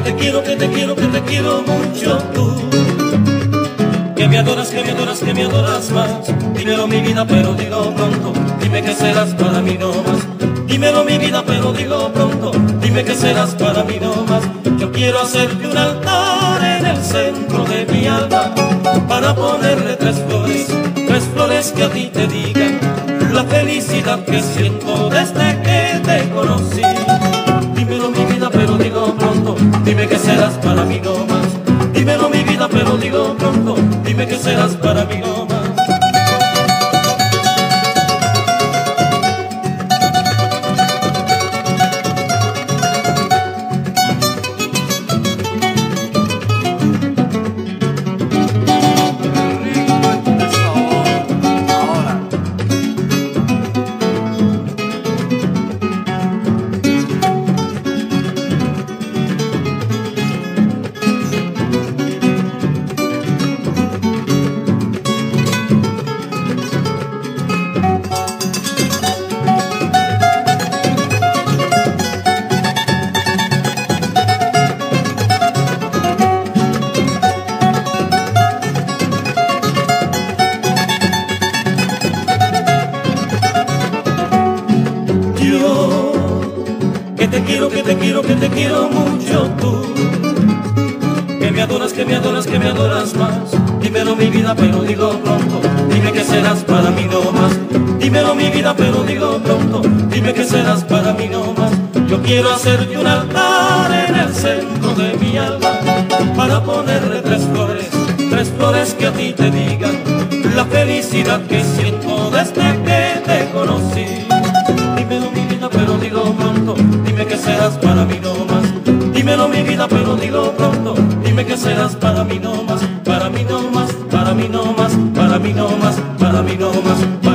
te quiero, que te quiero, que te quiero mucho tú. Que me adoras, que me adoras, que me adoras más. Dímelo mi vida, pero dilo pronto. Dime que serás para mí no más. Dímelo mi vida, pero dilo pronto. Dime que serás para mí no más. Yo quiero hacerte un altar en el centro de mi alma, para ponerle tres flores que a ti te digan la felicidad que siento desde que te conocí. Dímelo mi vida, pero dilo pronto. Dime que serás para mí no más. Dímelo mi vida, pero dilo pronto. Dime que serás para mí no más. Que te quiero, que te quiero, que te quiero mucho tú. Que me adoras, que me adoras, que me adoras más. Dímelo mi vida, pero dilo pronto. Dime que serás para mí no más. Dímelo mi vida, pero dilo pronto. Dime que serás para mí no más. Yo quiero hacerte un altar en el centro de mi alma, para ponerle tres flores que a ti te digan la felicidad que siento desde que te conocí. Dímelo mi vida, pero dilo pronto. Dime que serás para mí no más. Dímelo mi vida, pero dilo pronto. Dime que serás para mí no más. Para mí no más, para mí no más, para mí no más, para mí no más.